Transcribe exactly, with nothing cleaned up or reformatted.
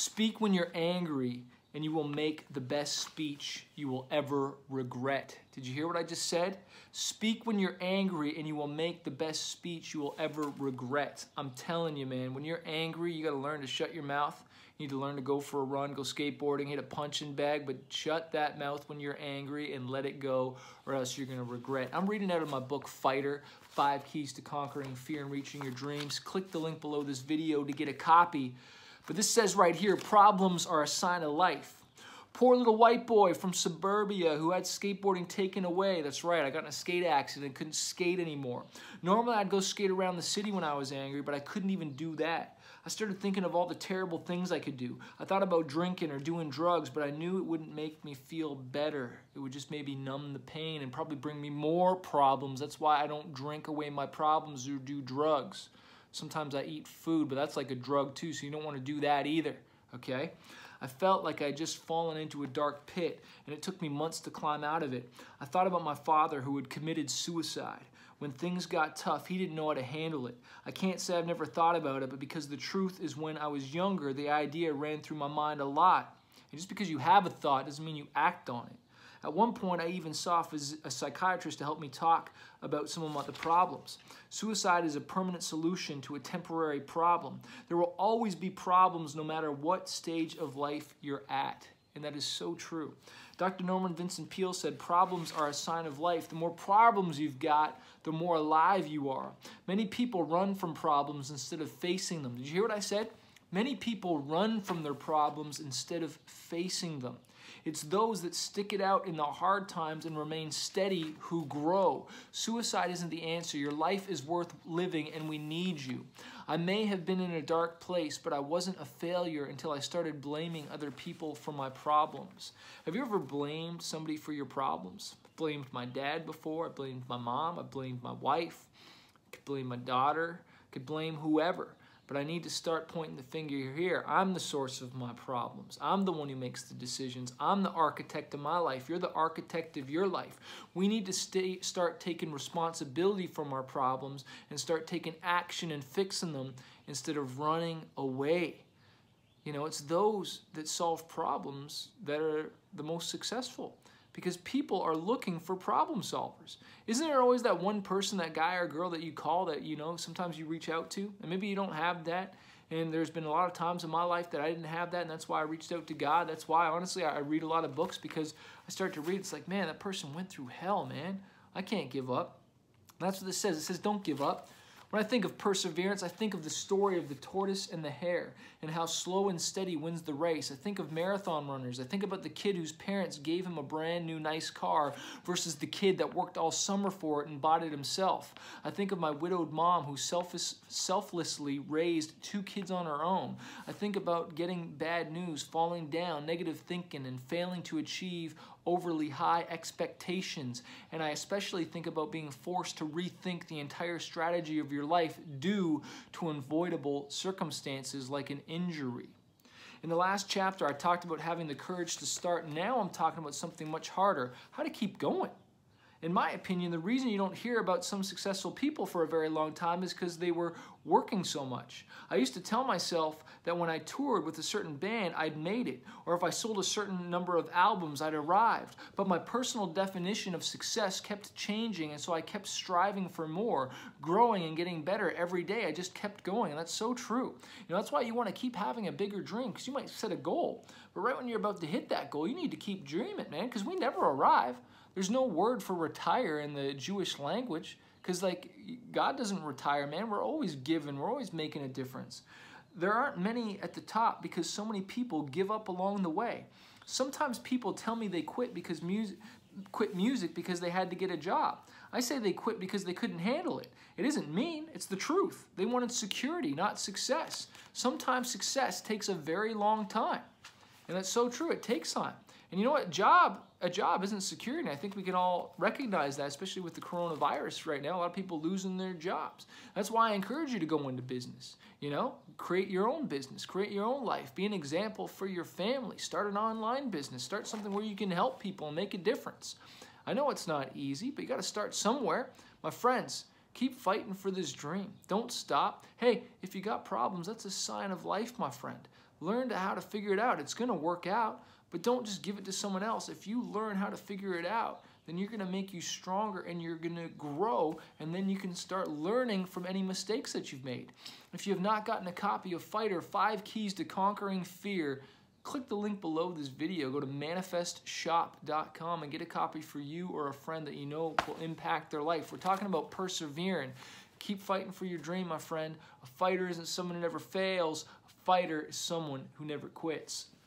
Speak when you're angry, and you will make the best speech you will ever regret. Did you hear what I just said? Speak when you're angry, and you will make the best speech you will ever regret. I'm telling you, man, when you're angry, you got to learn to shut your mouth. You need to learn to go for a run, go skateboarding, hit a punching bag, but shut that mouth when you're angry and let it go, or else you're going to regret. I'm reading out of my book, Fighter, Five Keys to Conquering Fear and Reaching Your Dreams. Click the link below this video to get a copy. But this says right here, problems are a sign of life. Poor little white boy from suburbia who had skateboarding taken away. That's right, I got in a skate accident, couldn't skate anymore. Normally I'd go skate around the city when I was angry, but I couldn't even do that. I started thinking of all the terrible things I could do. I thought about drinking or doing drugs, but I knew it wouldn't make me feel better. It would just maybe numb the pain and probably bring me more problems. That's why I don't drink away my problems or do drugs. Sometimes I eat food, but that's like a drug too, so you don't want to do that either, okay? I felt like I'd just fallen into a dark pit, and it took me months to climb out of it. I thought about my father who had committed suicide. When things got tough, he didn't know how to handle it. I can't say I've never thought about it, but because the truth is when I was younger, the idea ran through my mind a lot. And just because you have a thought doesn't mean you act on it. At one point, I even saw a psychiatrist to help me talk about some of the problems. Suicide is a permanent solution to a temporary problem. There will always be problems no matter what stage of life you're at. And that is so true. Doctor Norman Vincent Peale said, problems are a sign of life. The more problems you've got, the more alive you are. Many people run from problems instead of facing them. Did you hear what I said? Many people run from their problems instead of facing them. It's those that stick it out in the hard times and remain steady who grow. Suicide isn't the answer. Your life is worth living, and we need you. I may have been in a dark place, but I wasn't a failure until I started blaming other people for my problems. Have you ever blamed somebody for your problems? I blamed my dad before. I blamed my mom. I blamed my wife. I could blame my daughter. I could blame whoever. But I need to start pointing the finger here. I'm the source of my problems. I'm the one who makes the decisions. I'm the architect of my life. You're the architect of your life. We need to stay, start taking responsibility from our problems and start taking action and fixing them instead of running away. You know, it's those that solve problems that are the most successful, because people are looking for problem solvers. Isn't there always that one person, that guy or girl that you call that, you know, sometimes you reach out to, and maybe you don't have that, and there's been a lot of times in my life that I didn't have that, and that's why I reached out to God. That's why, honestly, I read a lot of books, because I start to read, it's like, man, that person went through hell, man. I can't give up. And that's what this says. It says, don't give up. When I think of perseverance, I think of the story of the tortoise and the hare and how slow and steady wins the race. I think of marathon runners. I think about the kid whose parents gave him a brand new nice car versus the kid that worked all summer for it and bought it himself. I think of my widowed mom who selfish, selflessly raised two kids on her own. I think about getting bad news, falling down, negative thinking, and failing to achieve overly high expectations. And I especially think about being forced to rethink the entire strategy of your life due to unavoidable circumstances like an injury. In the last chapter, I talked about having the courage to start. Now I'm talking about something much harder, how to keep going. In my opinion, the reason you don't hear about some successful people for a very long time is because they were working so much. I used to tell myself that when I toured with a certain band, I'd made it, or if I sold a certain number of albums, I'd arrived. But my personal definition of success kept changing, and so I kept striving for more, growing and getting better every day. I just kept going, and that's so true. You know, that's why you want to keep having a bigger dream, because you might set a goal, but right when you're about to hit that goal, you need to keep dreaming, man, because we never arrive. There's no word for retire in the Jewish language, because like God doesn't retire, man. We're always giving. We're always making a difference. There aren't many at the top because so many people give up along the way. Sometimes people tell me they quit because music, quit music because they had to get a job. I say they quit because they couldn't handle it. It isn't mean, it's the truth. They wanted security, not success. Sometimes success takes a very long time. And that's so true, it takes time. And you know what, job, a job isn't security. I think we can all recognize that, especially with the coronavirus right now. A lot of people losing their jobs. That's why I encourage you to go into business. You know, create your own business, create your own life, be an example for your family, start an online business, start something where you can help people and make a difference. I know it's not easy, but you got to start somewhere. My friends, keep fighting for this dream. Don't stop. Hey, if you got problems, that's a sign of life, my friend. learn to how to figure it out. It's gonna work out, but don't just give it to someone else. If you learn how to figure it out, then you're gonna make you stronger and you're gonna grow, and then you can start learning from any mistakes that you've made. If you have not gotten a copy of Fighter, Five Keys to Conquering Fear, click the link below this video. Go to manifest shop dot com and get a copy for you or a friend that you know will impact their life. We're talking about persevering. Keep fighting for your dream, my friend. A fighter isn't someone who never fails. A fighter is someone who never quits.